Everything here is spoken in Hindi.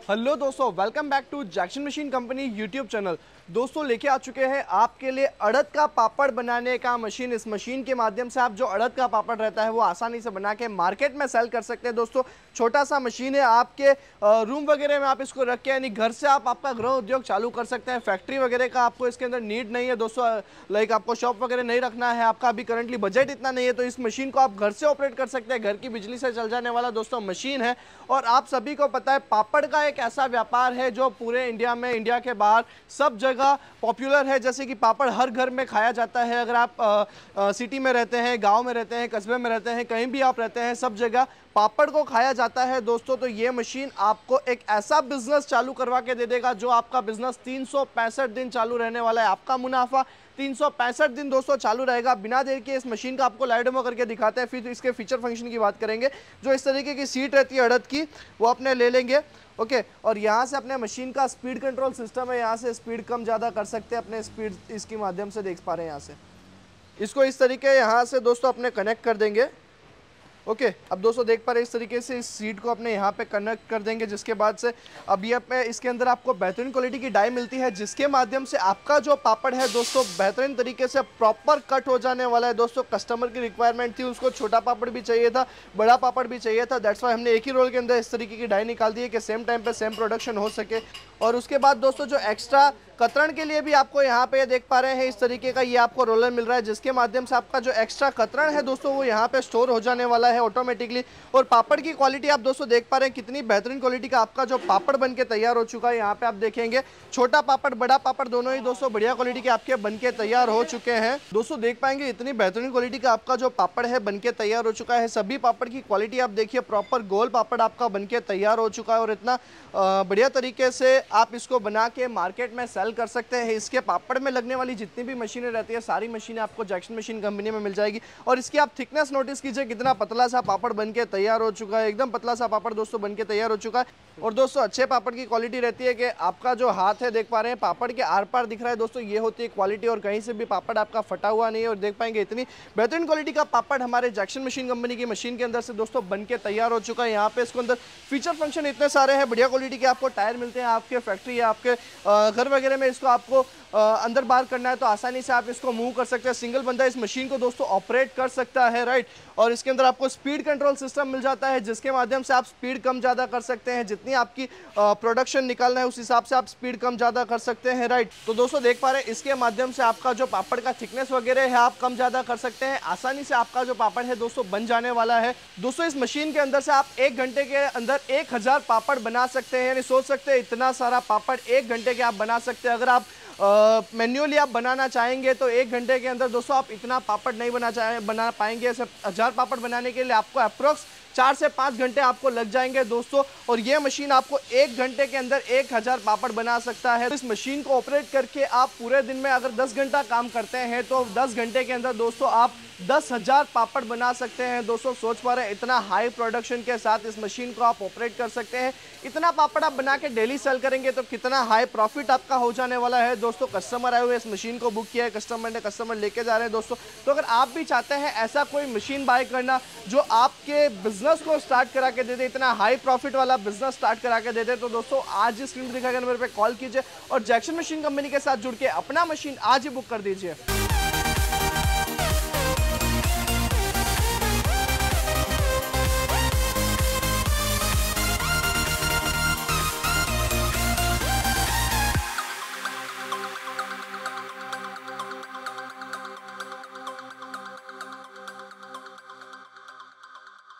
हेलो दोस्तों, welcome back to Jackson machine company YouTube channel. दोस्तों लेके आ चुके हैं आपके लिए अड़द का पापड़ बनाने का मशीन। इस मशीन के माध्यम से आप जो अड़द का पापड़ रहता है वो आसानी से बना के मार्केट में सेल कर सकते हैं। दोस्तों छोटा सा मशीन है, आपके रूम वगैरह में आप इसको रख के यानी घर से आप आपका गृह उद्योग चालू कर सकते हैं। फैक्ट्री वगैरह का आपको इसके अंदर नीड नहीं है दोस्तों, लाइक आपको शॉप वगैरह नहीं रखना है, आपका अभी करंटली बजट इतना नहीं है, तो इस मशीन को आप घर से ऑपरेट कर सकते हैं। घर की बिजली से चल जाने वाला दोस्तों मशीन है। और आप सभी को पता है पापड़ का एक ऐसा व्यापार है जो पूरे इंडिया में, इंडिया के बाहर सब जगह पॉपुलर है। जैसे कि पापड़ हर घर में खाया जाता है। अगर आप सिटी में रहते हैं, गांव में रहते हैं, कस्बे में रहते हैं, कहीं भी आप रहते हैं, सब जगह पापड़ को खाया जाता है दोस्तों। तो ये मशीन आपको एक ऐसा बिजनेस चालू करवा के दे देगा जो आपका बिजनेस 365 दिन चालू रहने वाला है। आपका मुनाफा 365 दिन दोस्तों चालू रहेगा। बिना देर के इस मशीन का आपको लाइव डेमो करके दिखाते हैं, फिर इसके फीचर फंक्शन की बात करेंगे। जो इस तरीके की सीट रहती है अड़द की, वो अपने ले लेंगे, ओके। और यहाँ से अपने मशीन का स्पीड कंट्रोल सिस्टम है, यहाँ से स्पीड कम ज़्यादा कर सकते हैं अपने स्पीड इसके माध्यम से, देख पा रहे हैं। यहाँ से इसको इस तरीके यहाँ से दोस्तों अपने कनेक्ट कर देंगे, ओके। अब दोस्तों देख पा रहे हैं इस तरीके से इस सीट को अपने यहाँ पे कनेक्ट कर देंगे, जिसके बाद से अब ये अपने इसके अंदर आपको बेहतरीन क्वालिटी की डाई मिलती है, जिसके माध्यम से आपका जो पापड़ है दोस्तों बेहतरीन तरीके से प्रॉपर कट हो जाने वाला है। दोस्तों कस्टमर की रिक्वायरमेंट थी, उसको छोटा पापड़ भी चाहिए था, बड़ा पापड़ भी चाहिए था, दैट्स वाई हमने एक ही रोल के अंदर इस तरीके की डाई निकाल दी है कि सेम टाइम पे सेम प्रोडक्शन हो सके। और उसके बाद दोस्तों जो एक्स्ट्रा कतरन के लिए भी आपको यहाँ पे देख पा रहे हैं इस तरीके का ये आपको रोलर मिल रहा है, जिसके माध्यम से आपका जो एक्स्ट्रा कतरन है दोस्तों वो यहाँ पे स्टोर हो जाने वाला है ऑटोमेटिकली। और पापड़ की क्वालिटी आप दोस्तों देख पा रहे हैं कितनी बेहतरीन क्वालिटी का आपका जो पापड़ बन के तैयार हो चुका है। यहाँ पे आप देखेंगे छोटा पापड़, बड़ा पापड़ दोनों ही दोस्तों बढ़िया क्वालिटी के आपके बन के तैयार हो चुके हैं। दोस्तों देख पाएंगे इतनी बेहतरीन क्वालिटी का आपका जो पापड़ है बन के तैयार हो चुका है। सभी पापड़ की क्वालिटी आप देखिए, प्रॉपर गोल पापड़ आपका बन के तैयार हो चुका है। और इतना बढ़िया तरीके से आप इसको बना के मार्केट में सेल कर सकते हैं। इसके पापड़ में लगने वाली जितनी भी मशीनें रहती है सारी मशीनें आपको जैक्सन मशीन कंपनी में मिल जाएगी। और इसकी आप थिकनेस नोटिस कीजिए, कितना पतला सा पापड़ बन के तैयार हो चुका है, एकदम पतला सा पापड़ दोस्तों बन के तैयार हो चुका है। और दोस्तों अच्छे पापड़ की क्वालिटी रहती है कि आपका जो हाथ है देख पा रहे हैं पापड़ के आर पार दिख रहा है दोस्तों, ये होती है क्वालिटी। और कहीं से भी पापड़ आपका फटा हुआ नहीं है। और देख पाएंगे इतनी बेहतरीन क्वालिटी का पापड़ हमारे जैक्सन मशीन कंपनी की मशीन के अंदर से दोस्तों बन के तैयार हो चुका है। यहाँ पे इसके अंदर फीचर फंक्शन इतने सारे हैं, बढ़िया क्वालिटी के आपको टायर मिलते हैं। आपके फैक्ट्री या आपके घर वगैरह में इसको आपको अंदर बाहर करना है तो आसानी से आप इसको मूव कर सकते हैं। सिंगल बंदा इस मशीन को दोस्तों ऑपरेट कर सकता है, राइट। और इसके अंदर आपको स्पीड कंट्रोल सिस्टम मिल जाता है, जिसके माध्यम से आप स्पीड कम ज़्यादा कर सकते हैं। जितनी आपकी प्रोडक्शन निकालना है उस हिसाब से आप स्पीड कम ज़्यादा कर सकते हैं, राइट। तो दोस्तों देख पा रहे हैं इसके माध्यम से आपका जो पापड़ का थिकनेस वगैरह है आप कम ज़्यादा कर सकते हैं। आसानी से आपका जो पापड़ है दोस्तों बन जाने वाला है। दोस्तों इस मशीन के अंदर से आप 1 घंटे के अंदर 1000 पापड़ बना सकते हैं। यानी सोच सकते हैं इतना सारा पापड़ 1 घंटे के आप बना सकते हैं। अगर आप मैन्युअली आप बनाना चाहेंगे तो 1 घंटे के अंदर दोस्तों आप इतना पापड़ नहीं बना पाएंगे। सिर्फ 1000 पापड़ बनाने के लिए आपको अप्रोक्स 4 से 5 घंटे आपको लग जाएंगे दोस्तों। और ये मशीन आपको 1 घंटे के अंदर 1000 पापड़ बना सकता है। इस मशीन को ऑपरेट करके आप पूरे दिन में अगर 10 घंटा काम करते हैं तो 10 घंटे के अंदर दोस्तों आप 10,000 पापड़ बना सकते हैं। दोस्तों सोच पा रहे हैं इतना हाई प्रोडक्शन के साथ इस मशीन को आप ऑपरेट कर सकते हैं। इतना पापड़ आप बना के डेली सेल करेंगे तो कितना हाई प्रॉफिट आपका हो जाने वाला है। दोस्तों कस्टमर आए हुए इस मशीन को बुक किया है, कस्टमर लेके जा रहे हैं दोस्तों। तो अगर आप भी चाहते हैं ऐसा कोई मशीन बाय करना जो आपके बिजनेस को स्टार्ट करा के दे दे, इतना हाई प्रॉफिट वाला बिजनेस स्टार्ट करा के दे दे, तो दोस्तों आज ही स्क्रीन दिखाए गए नंबर पर कॉल कीजिए और जैक्सन मशीन कंपनी के साथ जुड़ के अपना मशीन आज ही बुक कर दीजिए।